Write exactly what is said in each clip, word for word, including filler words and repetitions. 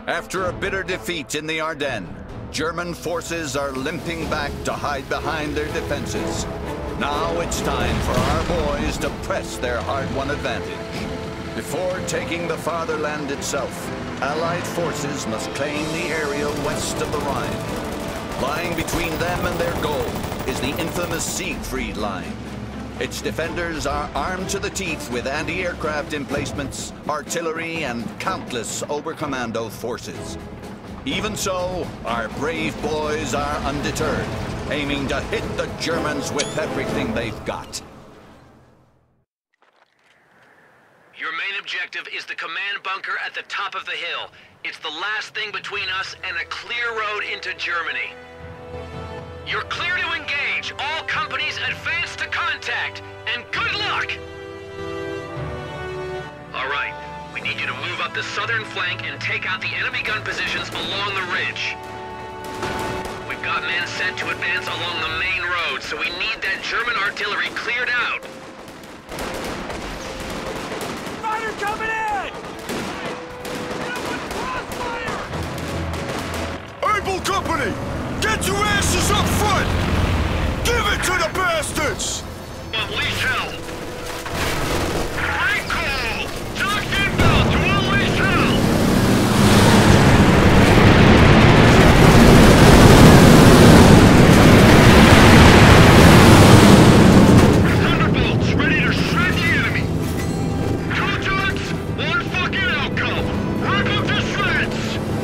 After a bitter defeat in the Ardennes, German forces are limping back to hide behind their defenses. Now it's time for our boys to press their hard-won advantage. Before taking the fatherland itself, Allied forces must claim the area west of the Rhine. Lying between them and their goal is the infamous Siegfried Line. Its defenders are armed to the teeth with anti-aircraft emplacements, artillery, and countless Oberkommando forces. Even so, our brave boys are undeterred, aiming to hit the Germans with everything they've got. Your main objective is the command bunker at the top of the hill. It's the last thing between us and a clear road into Germany. You're clear to engage. All companies advance to contact. And good luck! All right, we need you to move up the southern flank and take out the enemy gun positions along the ridge. We've got men sent to advance along the main road, so we need that German artillery cleared out. Fighter coming in! Able company! Get your asses up front! Give it to the bastards! Unleash hell! Great call! Talk inbound to unleash hell! Thunderbolts ready to shred the enemy! Two jugs, one fucking outcome! Rip them to shreds!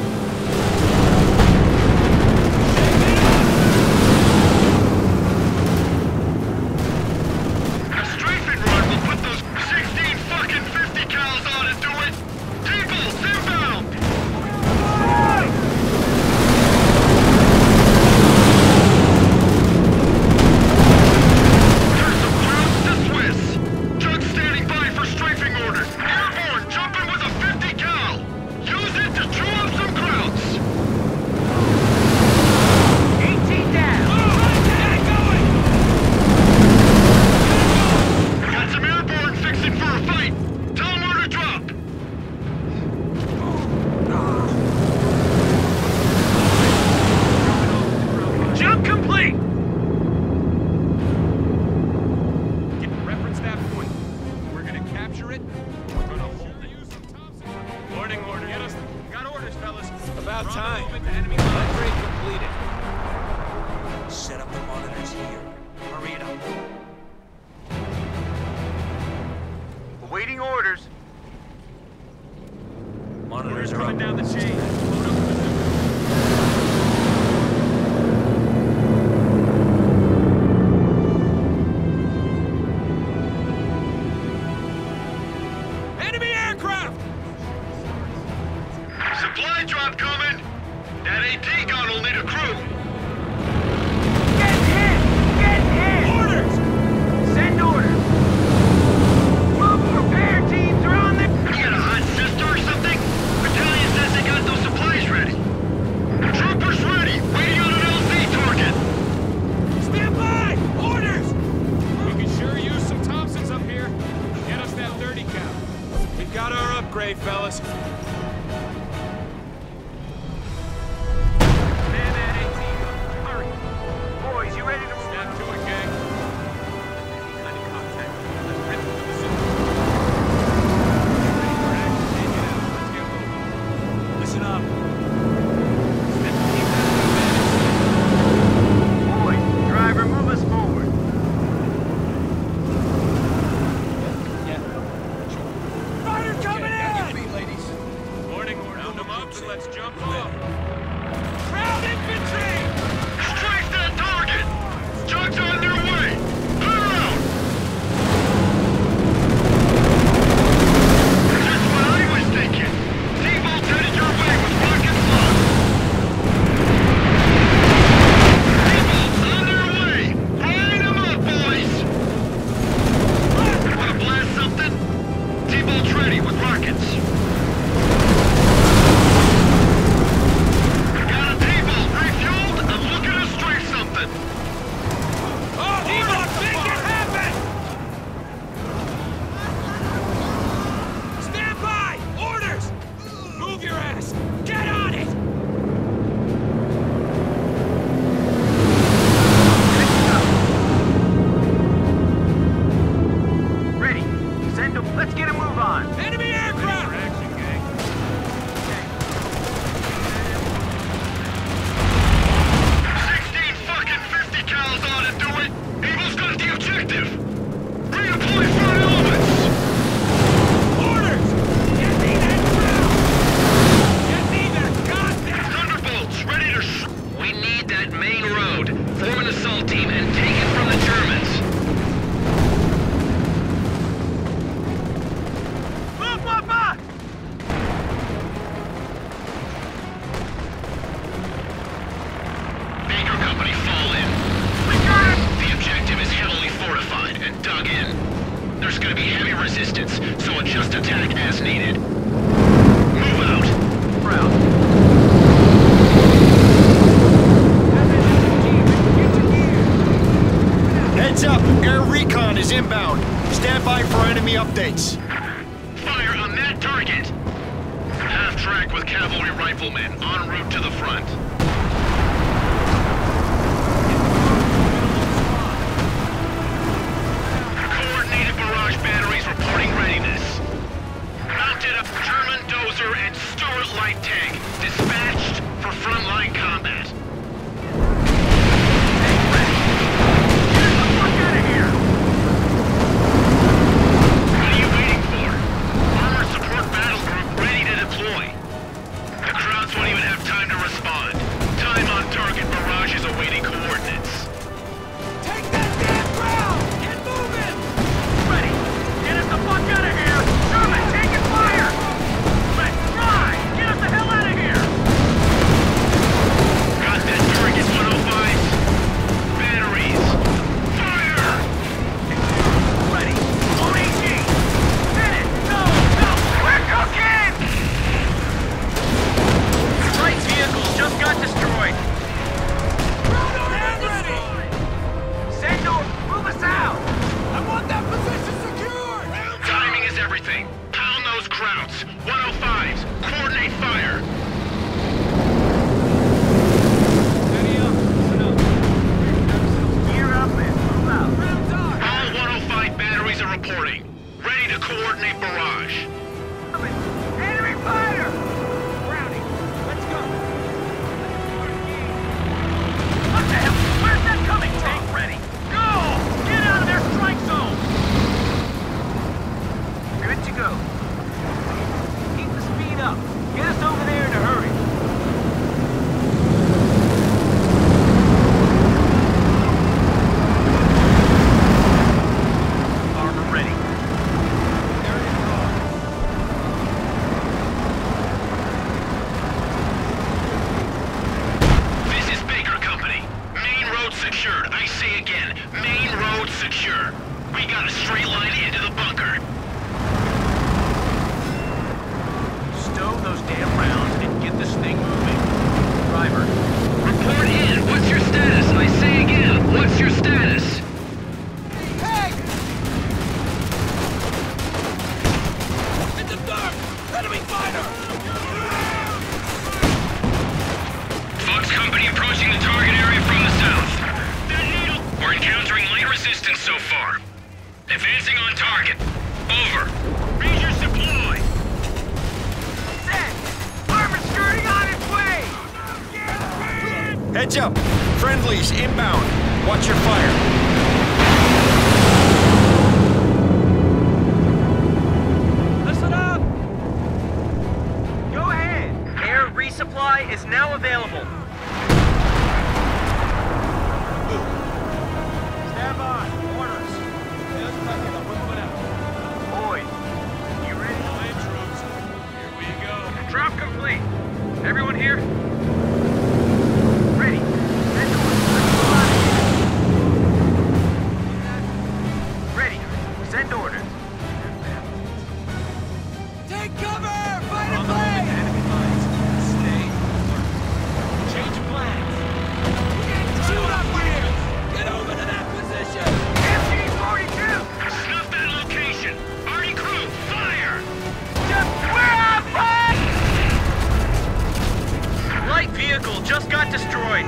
About time. Upgrade completed. Set up the monitors here. Hurry it up. Awaiting orders. Monitors are coming up. down the chain. Enemy aircraft! Supply drop coming! That AT gun will need a crew! Get hit! Get hit! Orders! Send orders! Move repair teams are on the... You got a hot sister or something? Battalion says they got those supplies ready. Troopers ready! Waiting on an L Z target! Stand by! Orders! We can sure use some Thompsons up here. Get us that thirty cal. We've got our upgrade, fellas. be heavy resistance, so adjust attack as needed. Move out. Route. Heads up! Air recon is inbound. Stand by for enemy updates. Fire on that target! Half-track with cavalry riflemen, en route to the front. Coordinated barrage batteries reporting readiness. Mounted up German dozer and Stuart light tank, dispatched for frontline combat. Heads up! Friendlies inbound. Watch your fire. Listen up! Go ahead. Air resupply is now available. Stand by. Orders. Just tucking up. We're moving out. Boys, you ready? Line troops. Here we go. Drop complete. Everyone here? Send orders. Take cover! Fight and play! Enemy lines. Stay alert. Change plans. Shoot up here! Get over to that position! M G forty-two! Snuff that location! Army crew, fire! Just where I'm fighting! Light vehicle just got destroyed.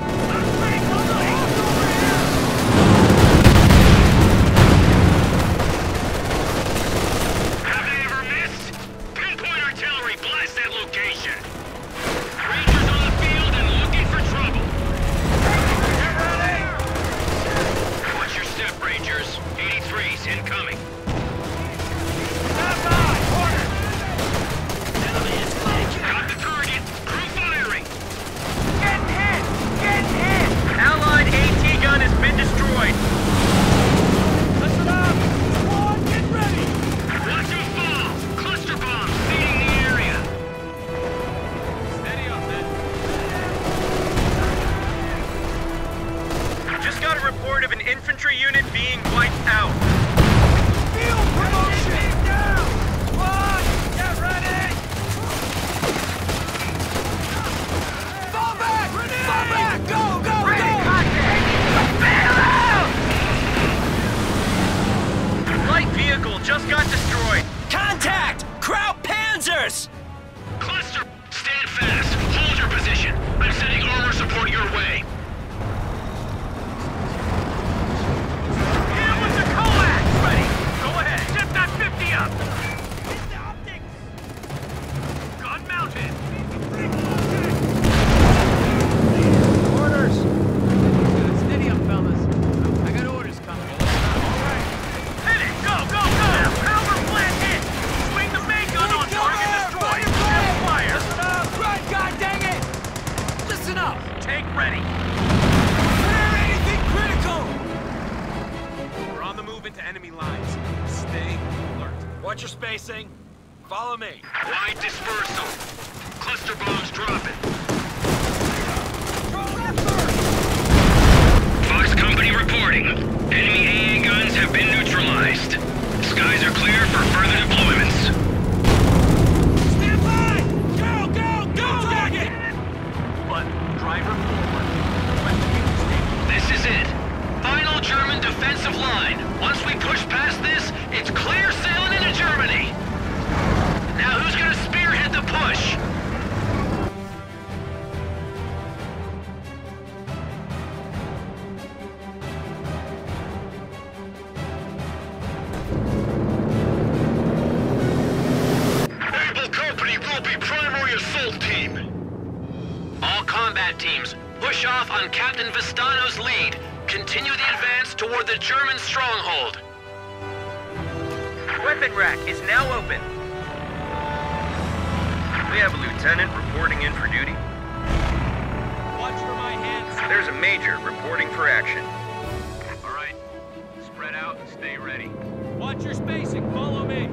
Incoming. Got the target. Crew firing. Get hit! Get hit! Allied AT gun has been destroyed. Listen up! Squad, get ready! Watch them fall! Cluster bombs seeding the area. Steady up, then. Just got a report of an infantry unit being wiped out. Feel into enemy lines. Stay alert. Watch your spacing. Follow me. Wide dispersal. Cluster bombs dropping. Fox Company reporting. Enemy A A guns have been neutralized. Skies are clear for further deployments. Stand by! Go, go, go! Target! But, driver forward. This is it. Final German defensive line. Once we push past this, it's clear sailing into Germany. Now who's gonna spearhead the push? Able Company will be primary assault team. All combat teams, push off on Captain Vistano's lead. Continue the advance toward the German stronghold. Weapon rack is now open. We have a lieutenant reporting in for duty. Watch for my hands. There's a major reporting for action. All right, spread out and stay ready. Watch your spacing. Follow me.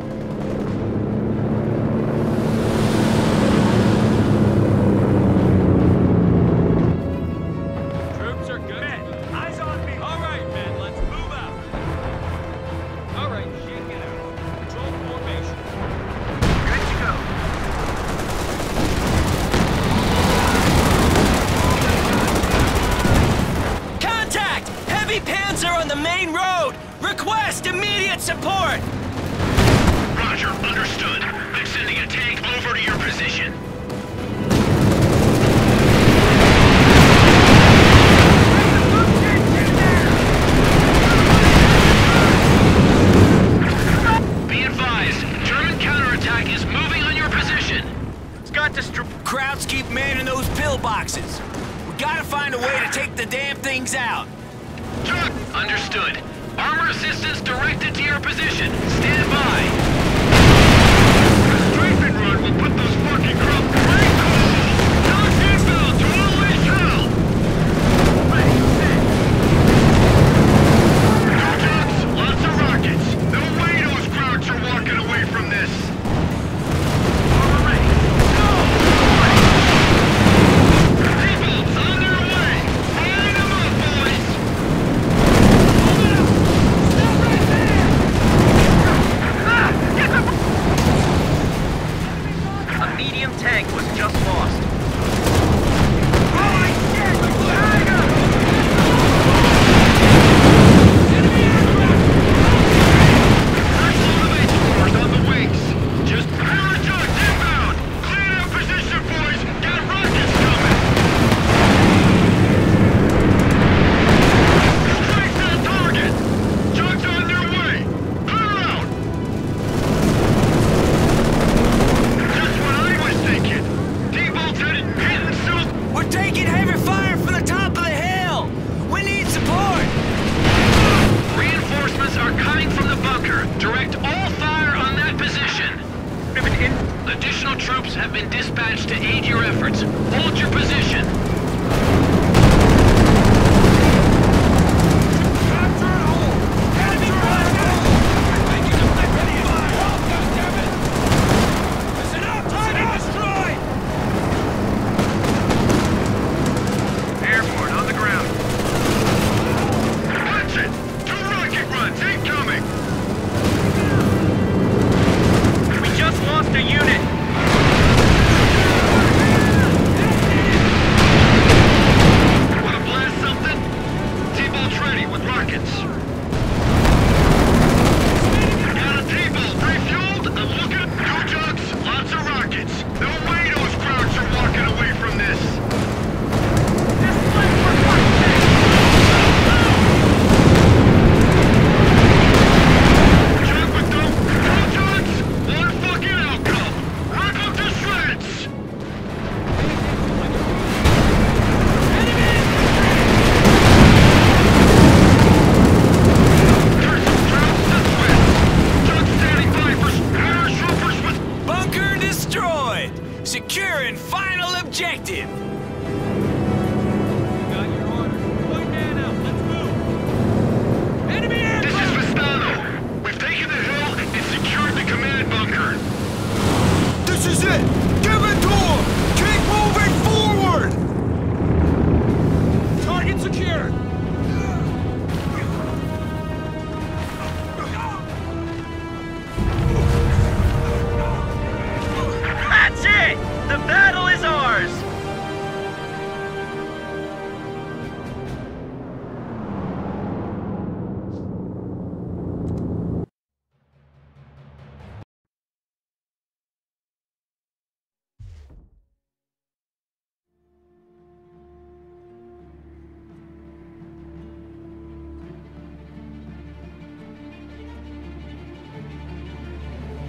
Troops are good. Men, eyes on me. All right, men, let's move out. All right, shake it out. Control formation. Good to go. Contact! Heavy panzer on the main road! Request immediate support! Roger, understood. I'm sending a tank over to your position. Be advised, German counterattack is moving on your position. It's got to str- Krauts keep manning those pillboxes. We gotta find a way to take the damn things out. Understood. Armor assistance directed to your position. Stand by. A strafing run will put those fucking crowds right cool. Knock inbound to always help. Ready, set. No ducks, lots of rockets. No way those crowds are walking away from this. Armor ready. Go! People, on their way. Line them up, boys.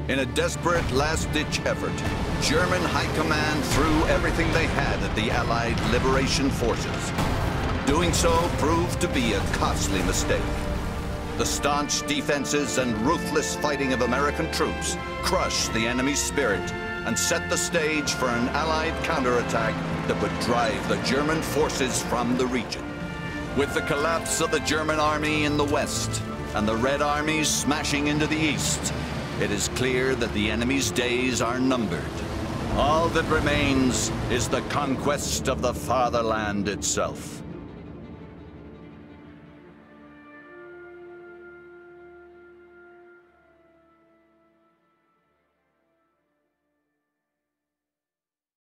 In a desperate last-ditch effort, German High Command threw everything they had at the Allied liberation forces. Doing so proved to be a costly mistake. The staunch defenses and ruthless fighting of American troops crushed the enemy's spirit and set the stage for an Allied counterattack that would drive the German forces from the region. With the collapse of the German army in the west and the Red armies smashing into the east, it is clear that the enemy's days are numbered. All that remains is the conquest of the fatherland itself.